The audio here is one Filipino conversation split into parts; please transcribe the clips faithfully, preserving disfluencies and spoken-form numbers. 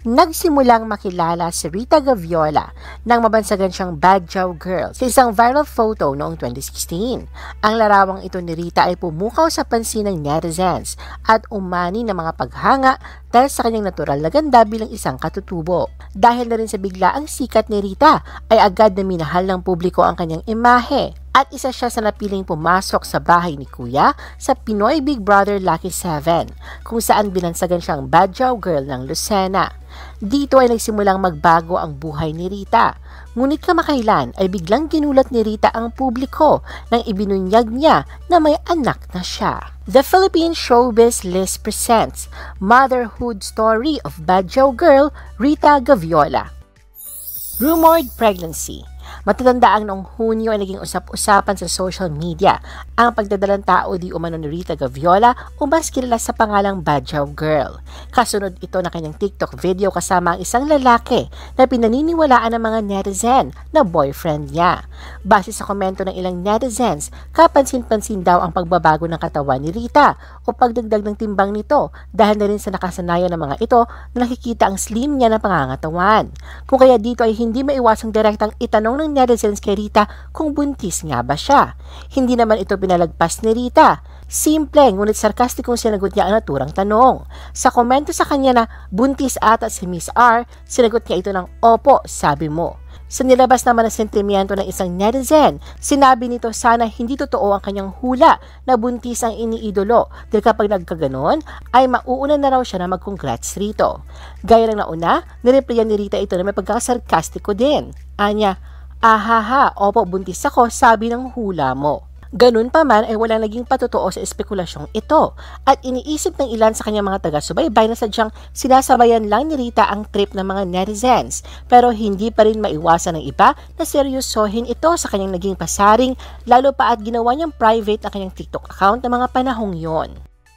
Nagsimulang makilala si Rita Gaviola nang mabansagan siyang Badjaw Girl sa isang viral photo noong twenty sixteen. Ang larawang ito ni Rita ay pumukaw sa pansin ng netizens at umani ng mga paghanga dahil sa kanyang natural na ganda bilang isang katutubo. Dahil na rin sa biglaang sikat ni Rita ay agad na minahal ng publiko ang kanyang imahe. At isa siya sa napiling pumasok sa bahay ni Kuya sa Pinoy Big Brother Lucky seven, kung saan binansagan siyang Badjaw Girl ng Lucena. Dito ay nagsimulang magbago ang buhay ni Rita. Ngunit kamakailan ay biglang ginulat ni Rita ang publiko nang ibinunyag niya na may anak na siya. The Philippine Showbiz List presents Motherhood Story of Badjaw Girl, Rita Gaviola. Rumored pregnancy. Matatandaan noong Hunyo ay naging usap-usapan sa social media ang pagdadalang tao di umano ni Rita Gaviola o mas kilala sa pangalang Badjaw Girl. Kasunod ito na kanyang TikTok video kasama ang isang lalaki na pinaniniwalaan ng mga netizen na boyfriend niya. Base sa komento ng ilang netizens, kapansin-pansin daw ang pagbabago ng katawan ni Rita o pagdagdag ng timbang nito dahil na rin sa nakasanayan ng mga ito na nakikita ang slim niya na pangangatawan. Kung kaya dito ay hindi maiwasang direktang itanong ng netizens kay Rita kung buntis nga ba siya. Hindi naman ito pinalagpas ni Rita. Simple, ngunit sarkastikong sinagot niya ang naturang tanong. Sa komento sa kanya na buntis ata si Miss R, sinagot niya ito ng opo, sabi mo. Sa nilabas naman ng sentimiento ng isang netizen, sinabi nito sana hindi totoo ang kanyang hula na buntis ang iniidolo dahil kapag nagkaganon ay mauuna na raw siya na mag-congrats rito. Gaya ng nauna, nireplyan ni Rita ito na may pagkakasarkastiko din. Anya, ahaha, opo buntis ako, sabi ng hula mo. Ganun pa man ay walang naging patotoo sa espekulasyong ito at iniisip ng ilan sa kanyang mga taga-subaybay na sadyang sinasabayan lang ni Rita ang trip ng mga netizens pero hindi pa rin maiwasan ng iba na seryosohin ito sa kanyang naging pasaring lalo pa at ginawa niyang private ang kanyang TikTok account ng mga panahong yon.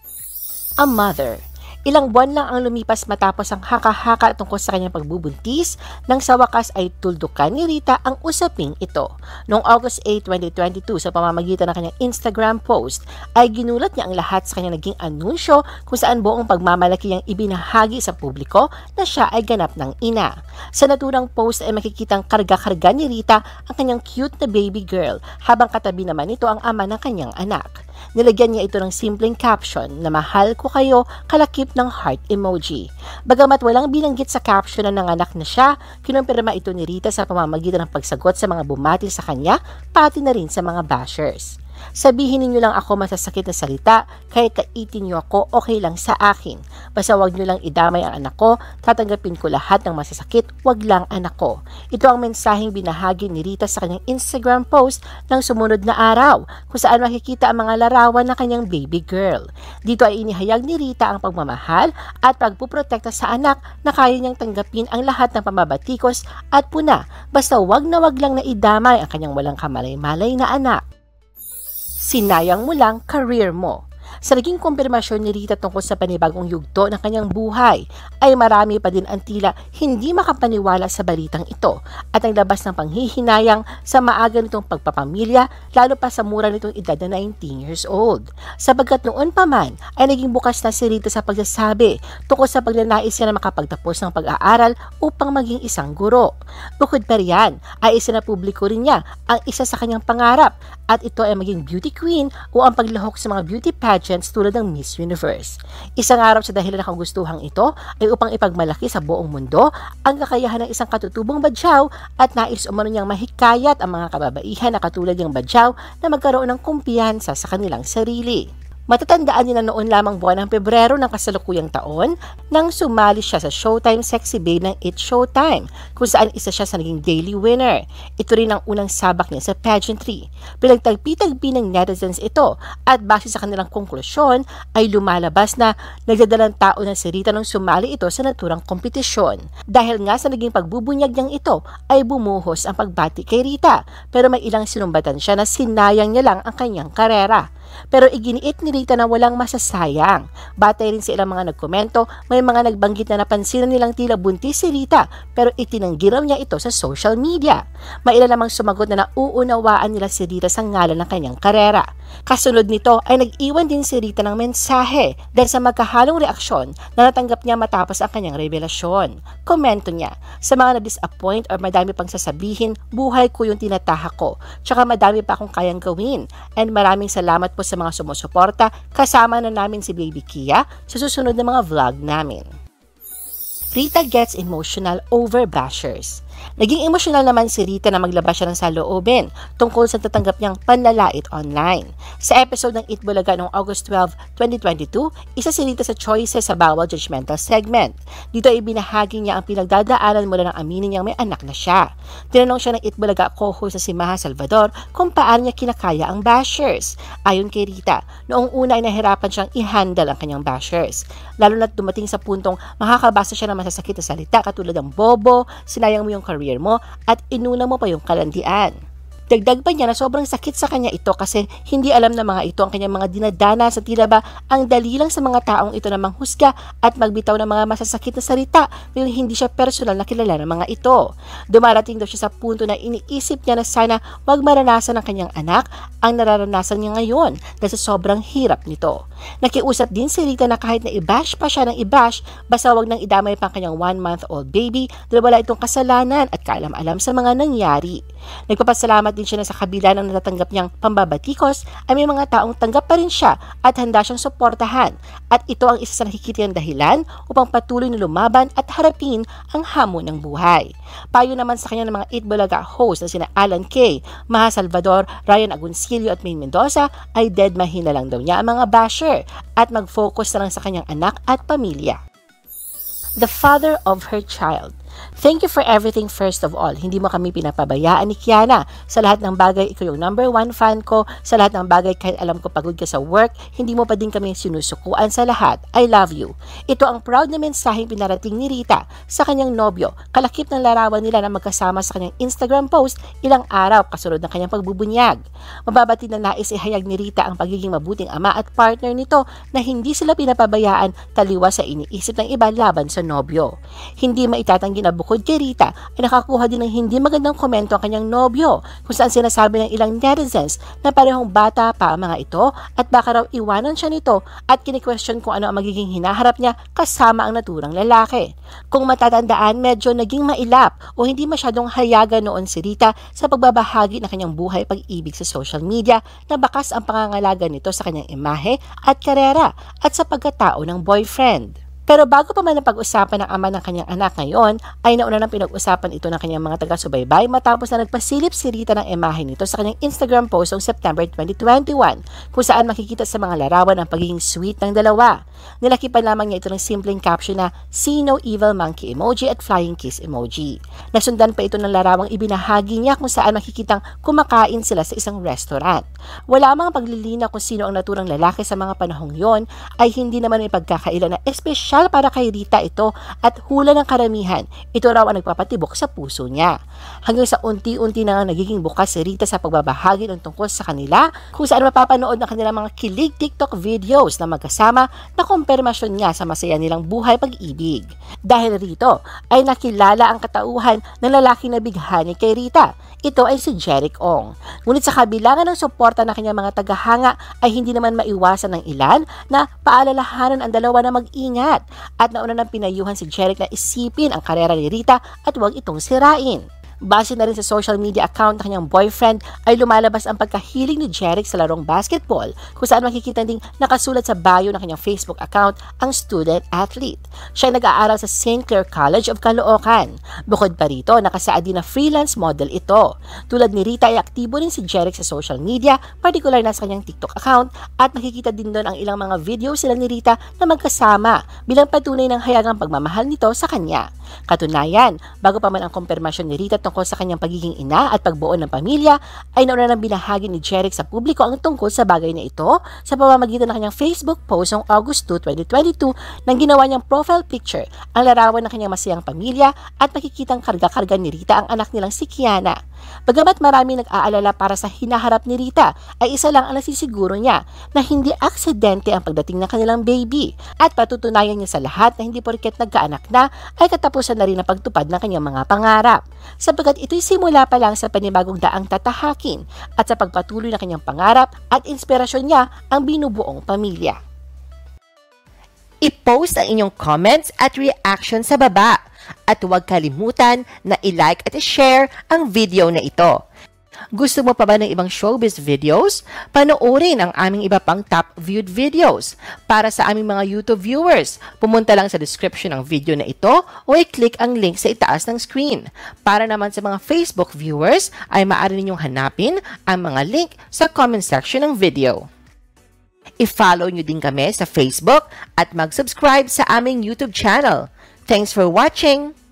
A mother. Ilang buwan lang ang lumipas matapos ang haka-haka tungkol sa kanyang pagbubuntis nang sa wakas ay tuldukan ni Rita ang usaping ito. Noong August eighth, twenty twenty-two sa pamamagitan ng kanyang Instagram post ay ginulat niya ang lahat sa kanyang naging anunsyo kung saan buong pagmamalaki niyang ibinahagi sa publiko na siya ay ganap ng ina. Sa naturang post ay makikitang karga-karga ni Rita ang kanyang cute na baby girl habang katabi naman ito ang ama ng kanyang anak. Nilagyan niya ito ng simpleng caption na mahal ko kayo kalakip ng heart emoji. Bagamat walang binanggit sa caption na nanganak na siya, kinumpirma ito ni Rita sa pamamagitan ng pagsagot sa mga bumati sa kanya, pati na rin sa mga bashers. Sabihin ninyo lang ako masasakit na salita, kahit kaitin niyo ako, okay lang sa akin. Basta wag niyo lang idamay ang anak ko, tatanggapin ko lahat ng masasakit, wag lang anak ko. Ito ang mensaheng binahagi ni Rita sa kanyang Instagram post ng sumunod na araw, kung saan makikita ang mga larawan ng kanyang baby girl. Dito ay inihayag ni Rita ang pagmamahal at pagpuprotekta sa anak na kaya niyang tanggapin ang lahat ng pamabatikos at puna, basta wag na wag lang na idamay ang kanyang walang kamalay-malay na anak. Sinayang mo lang career mo. Sa naging kumpirmasyon ni Rita tungkol sa panibagong yugto ng kanyang buhay, ay marami pa din ang tila hindi makapaniwala sa balitang ito at ang labas ng panghihinayang sa maaga nitong pagpapamilya lalo pa sa mura nitong edad na nineteen years old. Sapagkat noon pa man ay naging bukas na si Rita sa pagsasabi tungkol sa pagnanais niya na makapagtapos ng pag-aaral upang maging isang guro. Bukod pa riyan ay isinapubliko rin niya ang isa sa kanyang pangarap at ito ay maging beauty queen o ang paglahok sa mga beauty pageants tulad ng Miss Universe. Isang araw sa dahilan ng kagustuhang ito ay upang ipagmalaki sa buong mundo ang kakayahan ng isang katutubong Badjaw at nais umano niyang mahikayat ang mga kababaihan na katulad ng Badjaw na magkaroon ng kumpiyansa sa kanilang sarili. Matatandaan niyo na noon lamang buwan ng Pebrero ng kasalukuyang taon nang sumali siya sa Showtime Sexy Babe ng It's Showtime kung saan isa siya sa naging daily winner. Ito rin ang unang sabak niya sa pageantry. Pinagtagpi-tagpi ng netizens ito at base sa kanilang konklusyon ay lumalabas na nagdadalang tao na si Rita nang sumali ito sa naturang kompetisyon. Dahil nga sa naging pagbubunyag niyang ito ay bumuhos ang pagbati kay Rita pero may ilang sinumbatan siya na sinayang niya lang ang kanyang karera. Pero iginiit ni Rita na walang masasayang. Batay rin sa ilang mga nagkomento, may mga nagbanggit na napansin nilang tila buntis si Rita pero itinanggi raw niya ito sa social media. May ilan namang sumagot na nauunawaan nila si Rita sa ngalan ng kanyang karera. Kasunod nito ay nag-iwan din si Rita ng mensahe dahil sa magkahalong reaksyon na natanggap niya matapos ang kanyang revelasyon. Komento niya, sa mga na-disappoint or madami pang sasabihin, buhay ko yung tinatahak ko. Tsaka madami pa akong kayang gawin. And maraming salamat po sa mga sumusuporta. Kasama na namin si Baby Kia sa susunod na mga vlog namin. Rita gets emotional over bashers. Naging emosyonal naman si Rita na maglabas siya ng saloobin tungkol sa tatanggap niyang panlalait online. Sa episode ng Eat Bulaga noong August twelfth, twenty twenty-two, isa si Rita sa choices sa Bawal Judgmental segment. Dito ay binahagi niya ang pinagdadaanan mula ng aminin niyang may anak na siya. Tinanong siya ng Eat Bulaga co-host na si Maha Salvador kung paano niya kinakaya ang bashers. Ayon kay Rita, noong una ay nahirapan siyang i-handle ang kanyang bashers. Lalo na't dumating sa puntong makakabasa siya ng masasakit na salita katulad ng bobo, sinayang mo yung career mo, at inuna mo pa yung kalandian. Dagdag pa niya na sobrang sakit sa kanya ito kasi hindi alam na mga ito ang kanyang mga dinadana sa tila ba ang dali lang sa mga taong ito na manghusga at magbitaw ng mga masasakit na salita dahil hindi siya personal na kilala ng mga ito. Dumarating daw siya sa punto na iniisip niya na sana wag maranasan ng kanyang anak ang nararanasan niya ngayon dahil sa sobrang hirap nito. Nakiusap din si Rita na kahit na i-bash pa siya ng i-bash, basta wag nang idamay pa ang kanyang one-month-old baby dahil wala itong kasalanan at kaalam-alam sa mga nangyari. Nagpapasalamat din siya na sa kabila ng natatanggap niyang pambabatikos ay may mga taong tanggap pa rin siya at handa siyang suportahan, at ito ang isa sa nakikitang dahilan upang patuloy na lumaban at harapin ang hamon ng buhay. Payo naman sa kanya ng mga Eat Bulaga host na sina Alan Kay, Maha Salvador, Ryan Agoncillo at Maine Mendoza ay dead mahina lang daw niya ang mga basher at mag-focus na lang sa kanyang anak at pamilya. The father of her child. Thank you for everything first of all. Hindi mo kami pinapabayaan ni Kiana. Sa lahat ng bagay, ikaw yung number one fan ko. Sa lahat ng bagay, kahit alam ko pagod ka sa work, hindi mo pa din kami sinusukuan sa lahat. I love you. Ito ang proud na mensaheng pinarating ni Rita sa kanyang nobyo. Kalakip ng larawan nila na magkasama sa kanyang Instagram post ilang araw kasunod ng kanyang pagbubunyag. Mababati na nais ihayag ni Rita ang pagiging mabuting ama at partner nito na hindi sila pinapabayaan taliwas sa iniisip ng iba laban sa nobyo. Hindi maitatanggi na bukod kay Rita ay nakakuha din ng hindi magandang komento ang kanyang nobyo kung saan sinasabi ng ilang netizens na parehong bata pa ang mga ito at baka raw iwanan siya nito at kini-question kung ano ang magiging hinaharap niya kasama ang naturang lalaki. Kung matatandaan, medyo naging mailap o hindi masyadong hayaga noon si Rita sa pagbabahagi ng kanyang buhay pag-ibig sa social media na bakas ang pangangalaga nito sa kanyang imahe at karera at sa pagkatao ng boyfriend. Pero bago pa man ang pag-usapan ng ama ng kanyang anak ngayon, ay nauna nang pinag-usapan ito ng kanyang mga taga-subaybay matapos na nagpasilip si Rita ng imahe nito sa kanyang Instagram post noong September twenty twenty-one kung saan makikita sa mga larawan ang pagiging sweet ng dalawa. Nilakipan lamang niya ito ng simpleng caption na "See no evil monkey emoji" at flying kiss emoji. Nasundan pa ito ng larawang ibinahagi niya kung saan makikitang kumakain sila sa isang restaurant. Wala mga paglilinaw kung sino ang naturang lalaki sa mga panahong yon, ay hindi naman may pagkakaila na espesyal para kay Rita ito at hula ng karamihan, ito raw ang nagpapatibok sa puso niya. Hanggang sa unti-unti na nga nagiging bukas si Rita sa pagbabahagi ng tungkol sa kanila kung saan mapapanood ng kanilang mga kilig TikTok videos na magkasama na kumpirmasyon niya sa masaya nilang buhay pag-ibig. Dahil rito ay nakilala ang katauhan ng lalaking na bighani kay Rita. Ito ay si Jeric Ong. Ngunit sa kabilangan ng suporta ng kanyang mga tagahanga ay hindi naman maiwasan ng ilan na paalalahanan ang dalawa na mag-ingat at nauna nang pinayuhan si Jeric na isipin ang karera ni Rita at huwag itong sirain. Base na rin sa social media account ng kanyang boyfriend ay lumalabas ang pagkahilig ni Jeric sa larong basketball kung saan makikita ding nakasulat sa bio ng kanyang Facebook account ang student athlete. Siya ay nag-aaral sa Saint Clair College of Caloocan. Bukod pa rito, nakasaad din na freelance model ito. Tulad ni Rita ay aktibo rin si Jeric sa social media, partikular na sa kanyang TikTok account, at makikita din doon ang ilang mga video sila ni Rita na magkasama bilang patunay ng hayagang pagmamahal nito sa kanya. Katunayan, bago pa man ang kumpirmasyon ni Rita tungkol sa kanyang pagiging ina at pagbuo ng pamilya, ay nauna nang binahagi ni Jeric sa publiko ang tungkol sa bagay na ito sa pamamagitan ng kanyang Facebook post noong August second, twenty twenty-two nang ginawa niyang profile picture ang larawan ng kanyang masayang pamilya at makikitang karga-karga ni Rita ang anak nilang si Kiana. Bagamat marami nag-aalala para sa hinaharap ni Rita, ay isa lang ang nasisiguro niya na hindi aksidente ang pagdating ng kanilang baby at patutunayan niya sa lahat na hindi porket nagkaanak na ay katapusan na rin ang pagtupad ng kanyang mga pangarap, sapagkat ito'y simula pa lang sa panibagong daang tatahakin at sa pagpatuloy ng kanyang pangarap at inspirasyon niya ang binubuong pamilya. I-post ang inyong comments at reaction sa baba at huwag kalimutan na i-like at i-share ang video na ito. Gusto mo pa ba ng ibang showbiz videos? Panoorin ang aming iba pang top viewed videos. Para sa aming mga YouTube viewers, pumunta lang sa description ng video na ito o i-click ang link sa itaas ng screen. Para naman sa mga Facebook viewers, ay maaari ninyong hanapin ang mga link sa comment section ng video. I-follow nyo din kami sa Facebook at mag-subscribe sa aming YouTube channel. Thanks for watching!